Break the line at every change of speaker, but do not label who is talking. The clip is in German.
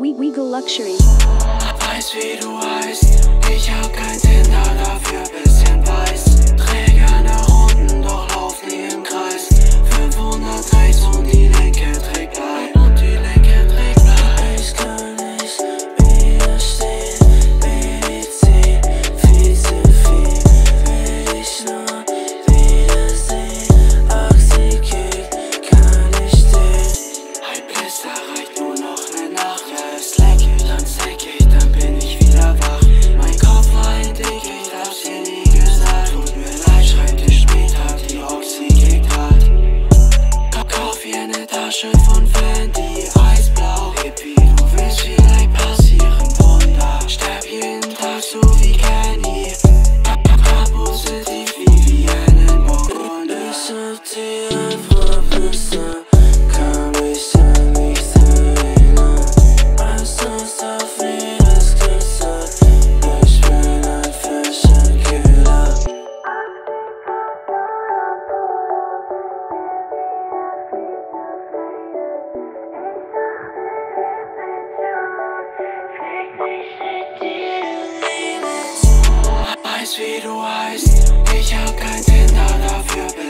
Weagle Luxury.
Weiß wie du heißt, ich hab kein Tinder, dafür bisschen weiß. Dreh gerne Runden, doch lauf nie im Kreis. 500 rechts und die Lenke trägt bei. Ich kann nicht widerstehen, Medizin, viel zu viel. Will ich nur wiedersehen, ach sie geht, kann ich stehen. Ein Blister reicht nur noch ne Nacht, ja es leck ich, dann snack ich, dann bin ich wieder wach. Mein Kopf war ein Dick, ich hab's dir nie gesagt. Tut mir leid, Schreibtisch später, die Oxy kickt hart. Kauf hier ne Tasche von Fendi, eisblau. Baby, du willst vielleicht passieren, Wunder. Sterb jeden Tag so wie Kenny. Positiv wie Vienne und ich hab die einfach besser, kann mich an nichts erinnern. Weißt du, auf wie das glitzert, ich bin ein Fashion Killer. Weiß wie du heißt, ich hab kein Tinder, dafür